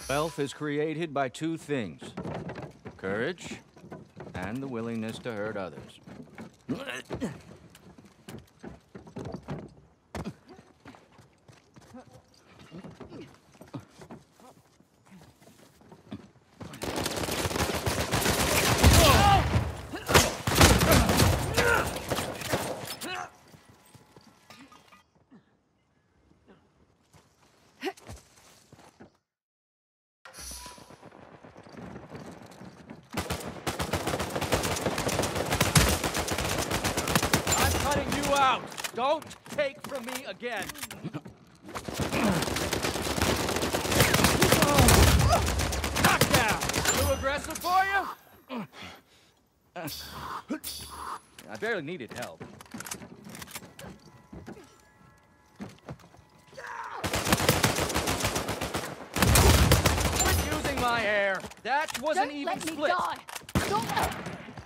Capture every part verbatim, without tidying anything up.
Wealth is created by two things: courage and the willingness to hurt others. Out! Don't take from me again! Knockdown! Too aggressive for you? I barely needed help. Quit using my hair! That wasn't Don't even let me split! die. Don't.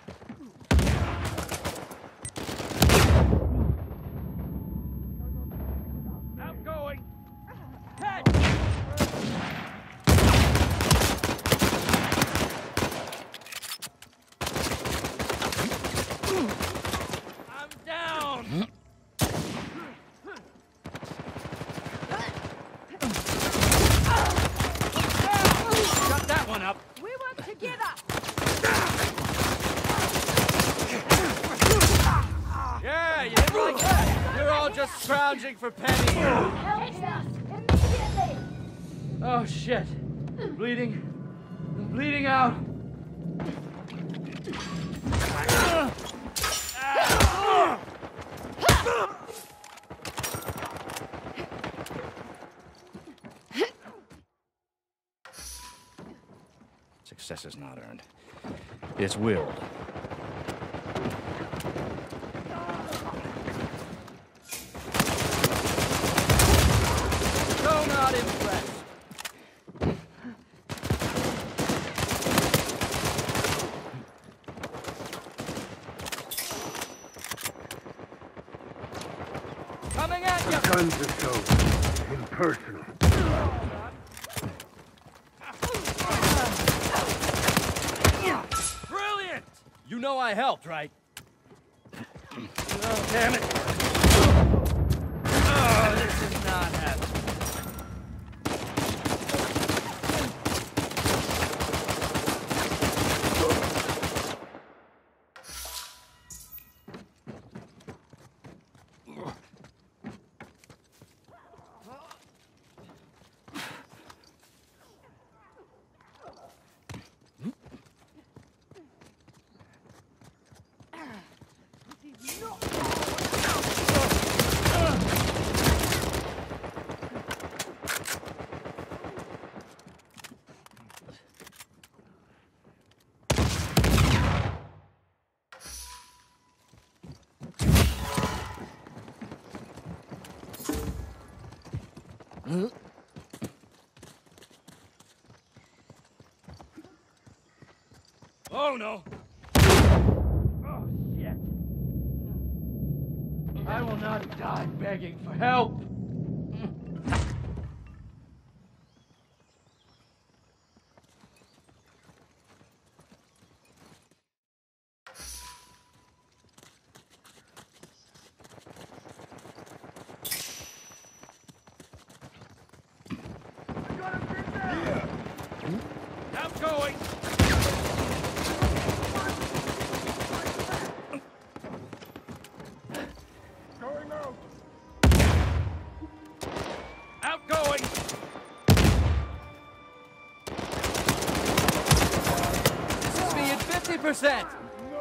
Outgoing! Head! I'm down! Shut that one up! We work together. Yeah, you didn't like that! You're all just scrounging for pennies! Help us immediately. Oh shit! I'm bleeding. I'm bleeding out! Success is not earned. It's willed. So not impressed. Coming at you! The guns are so impersonal. Brilliant! You know I helped, right? Oh, damn it! Oh, this is not happening. Oh no! Oh shit! I will not die begging for help! Outgoing! Going out! Outgoing! This is me at fifty percent!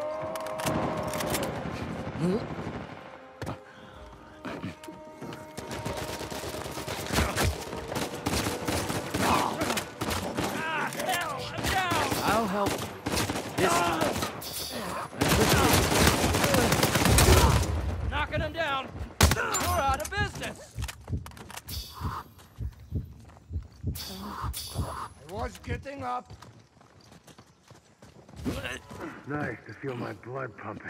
I'll help. This time. Knocking him down! You're out of business! I was getting up. Nice to feel my blood pumping.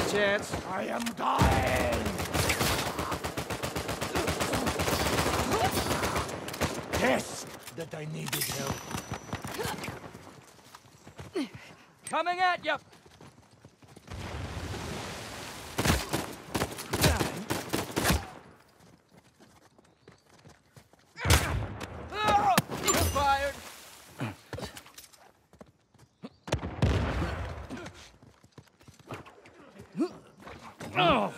a chance? I am dying! Yes, that I needed help. Coming at you! You're fired! Oh.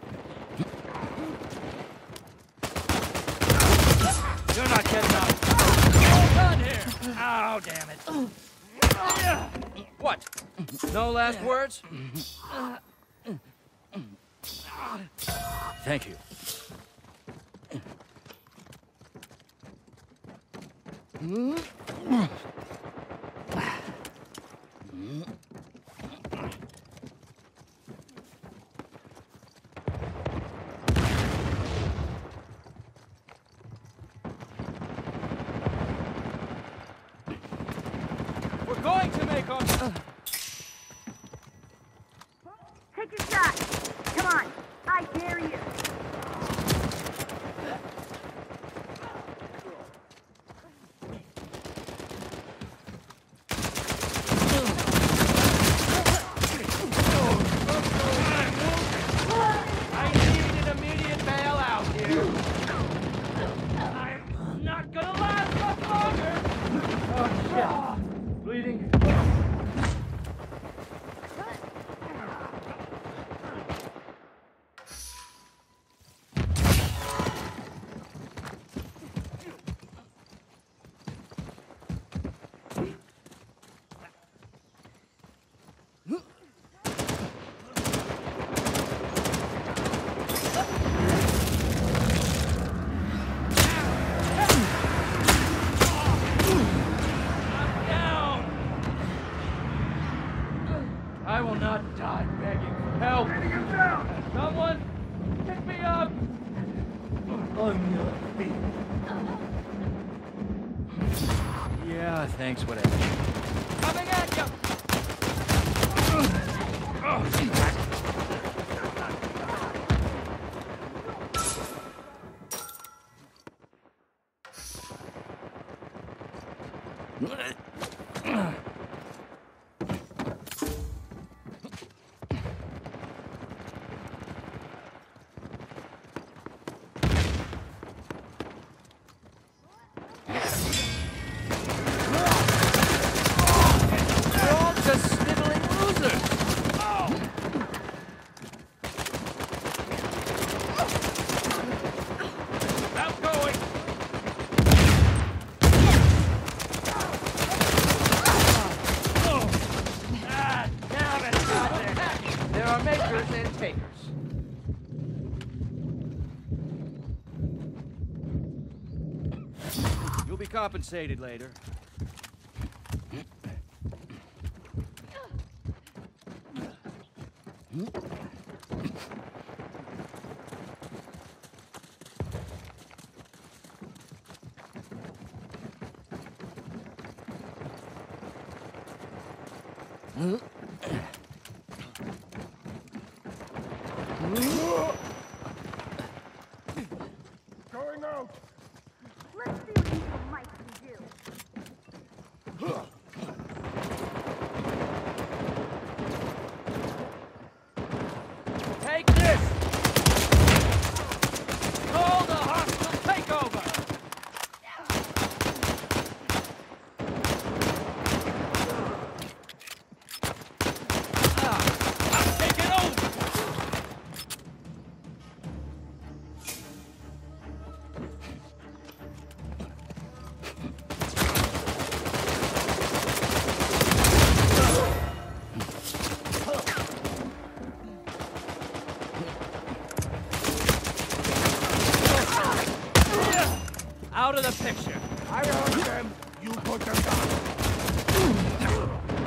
You're not getting up. All done here. Oh, damn it. What? No last words? Thank you. We're going to make them. Take your shot. Come on. I dare you. I need an immediate bailout here. I'm not gonna last much longer. Oh, shit. Bleeding. I will not die begging for help. Someone, pick me up. On your feet. Yeah, thanks, whatever. Coming at you. We're all just sniveling losers. Outgoing. Ah, damn it. There are makers and takers. You'll be compensated later. Going out! Let's see what you might can do. Take this! Call the hostile takeover! Ah, I'm taking over! Out of the picture. I own them! You put them down!